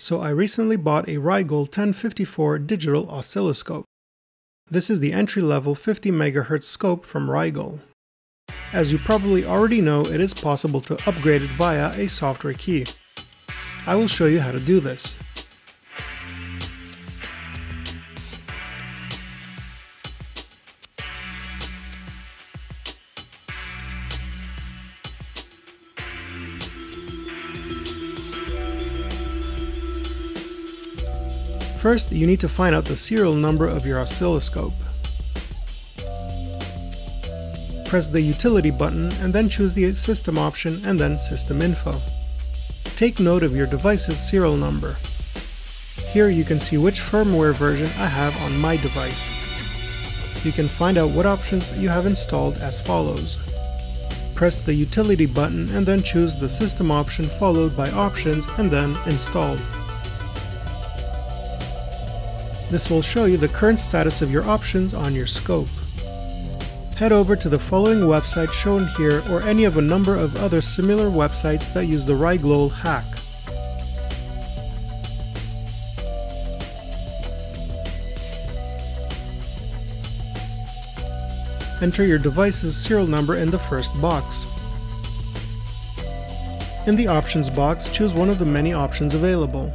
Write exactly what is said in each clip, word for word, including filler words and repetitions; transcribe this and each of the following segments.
So I recently bought a Rigol D ten fifty-four Digital Oscilloscope. This is the entry-level fifty megahertz scope from Rigol. As you probably already know, it is possible to upgrade it via a software key. I will show you how to do this. First, you need to find out the serial number of your oscilloscope. Press the Utility button and then choose the System option and then System Info. Take note of your device's serial number. Here you can see which firmware version I have on my device. You can find out what options you have installed as follows. Press the Utility button and then choose the System option followed by Options and then Installed. This will show you the current status of your options on your scope. Head over to the following website shown here or any of a number of other similar websites that use the Rigol hack. Enter your device's serial number in the first box. In the Options box, choose one of the many options available.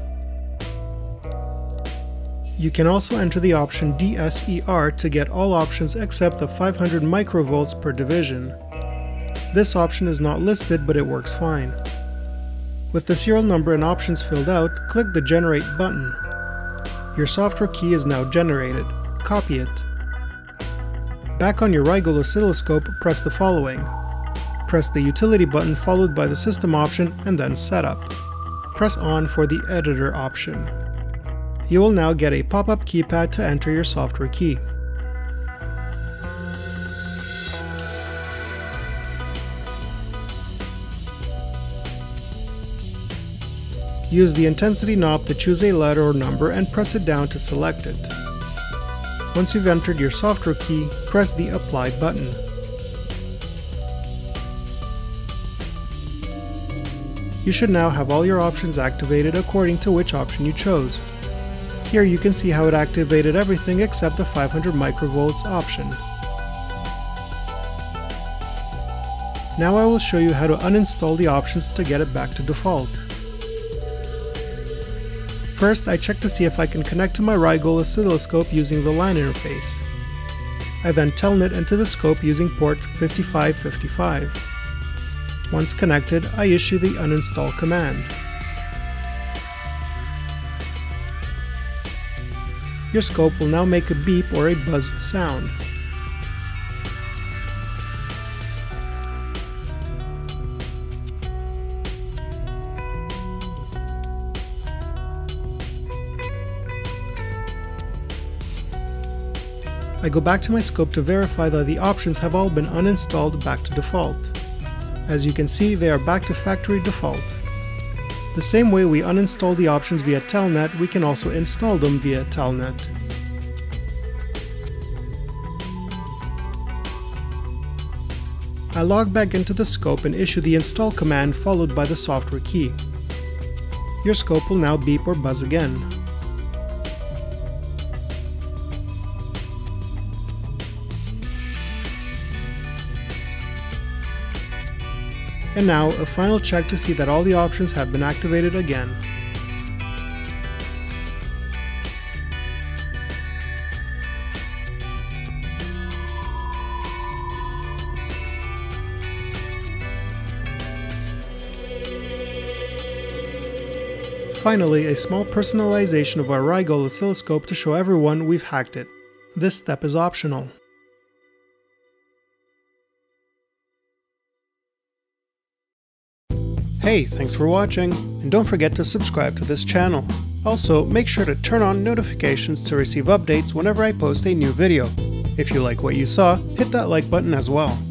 You can also enter the option D S E R to get all options except the five hundred microvolts per division. This option is not listed, but it works fine. With the serial number and options filled out, click the Generate button. Your software key is now generated. Copy it. Back on your Rigol oscilloscope, press the following. Press the Utility button followed by the System option and then Setup. Press On for the Editor option. You will now get a pop-up keypad to enter your software key. Use the intensity knob to choose a letter or number and press it down to select it. Once you've entered your software key, press the Apply button. You should now have all your options activated according to which option you chose. Here you can see how it activated everything except the five hundred microvolts option. Now I will show you how to uninstall the options to get it back to default. First, I check to see if I can connect to my Rigol oscilloscope using the LAN interface. I then telnet into the scope using port fifty-five fifty-five. Once connected, I issue the uninstall command. Your scope will now make a beep or a buzz sound. I go back to my scope to verify that the options have all been uninstalled back to default. As you can see, they are back to factory default. The same way we uninstall the options via telnet, we can also install them via telnet. I log back into the scope and issue the install command followed by the software key. Your scope will now beep or buzz again. And now, a final check to see that all the options have been activated again. Finally, a small personalization of our Rigol oscilloscope to show everyone we've hacked it. This step is optional. Hey, thanks for watching, and don't forget to subscribe to this channel. Also, make sure to turn on notifications to receive updates whenever I post a new video. If you like what you saw, hit that like button as well.